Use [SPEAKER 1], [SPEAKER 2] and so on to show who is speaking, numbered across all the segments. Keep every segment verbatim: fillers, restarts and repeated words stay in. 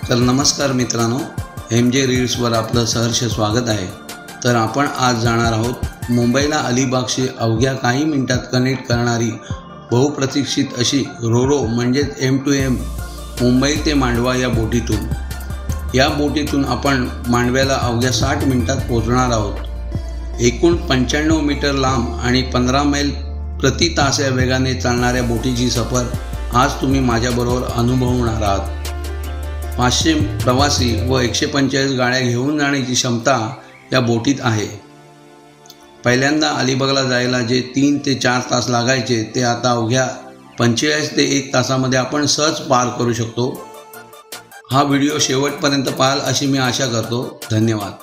[SPEAKER 1] तर नमस्कार मित्रांनो, एम जे रील्सवर आपलं सहर्ष स्वागत आहे। तर आपण आज जाणार आहोत मुंबईला अलिबागशी अवघ्या काही मिनिटात कनेक्ट करणारी बहुप्रतीक्षित अशी रोरो म्हणजेच एम टू एम मुंबई ते मांडवा या बोटीतून। या बोटीतून आपण मांडव्याला अवघ्या साठ मिनिटात पोहोचणार आहोत। एकूण पंच्याण्णव मीटर लांब आणि पंधरा मैल प्रति तास या वेगाने चालणाऱ्या बोटीची सफर आज तुम्ही माझ्याबरोबर अनुभवणार आहात। पाचशे प्रवासी व एकशे पंचेचाळीस गाड्या घेऊन जाण्याची क्षमता या बोटीत आहे। पहिल्यांदा अलिबागला जायला जे तीन ते चार तास लागायचे ते आता अवघ्या पंचेचाळीस ते एक तासामध्ये आपण सहज पार करू शकतो। हा व्हिडिओ शेवटपर्यंत पाहाल अशी मी आशा करतो। धन्यवाद।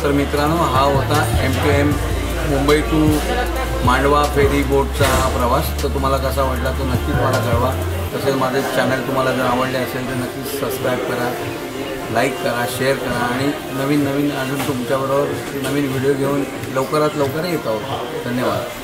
[SPEAKER 1] तर मित्रांनो, हा होता M to M Mumbai to Mandwa ferry बोटचा हा प्रवास. तर तुम्हाला कसा वाटला तो नक्कीच मला कळवा. तसेच माझे चॅनल तुम्हाला जर आवडले असेल तर नक्कीच सबस्क्राईब करा, लाईक करा, शेअर करा आणि नवीन नवीन अजून तुमच्याबरोबर नवीन व्हिडिओ घेऊन लवकरात लवकर येत आहोत. धन्यवाद.